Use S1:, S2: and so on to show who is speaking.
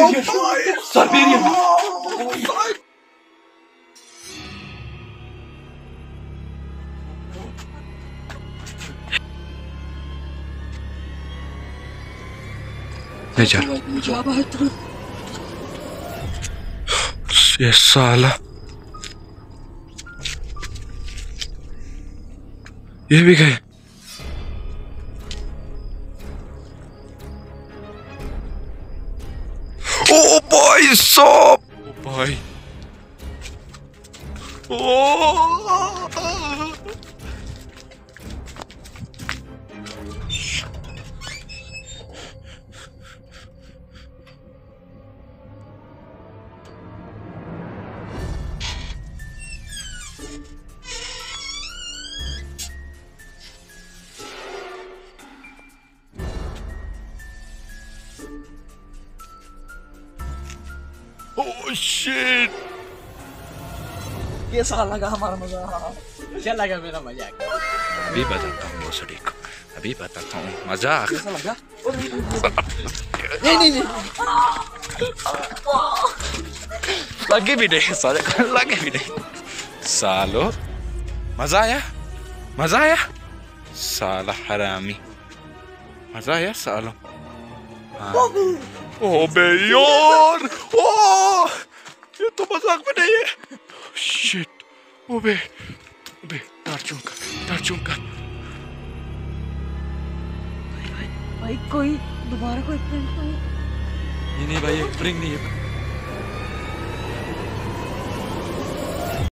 S1: Siberian. ले जा। ये साला, ये भी गए। ओ भाई साहब, ओ भाई, ओ ओह शिट,
S2: कैसा लगा हमारा मजा? क्या लगा मेरा मजाक?
S1: अभी बताता हूँ भोसड़ी को, अभी बताता हूँ मजाक।
S2: कैसा लगा? नहीं नहीं नहीं,
S1: लगे भी नहीं साले, लगे भी नहीं सालो। मजा आया, मजा आया साला हरामी, मजा आया सालो। ओ बे यार, ओ ये तो मजाक में नहीं है। शिट, ओ बे तार चूंका।
S2: भाई कोई दोबारा कोई
S1: नहीं भाई, ये स्प्रिंग नहीं है।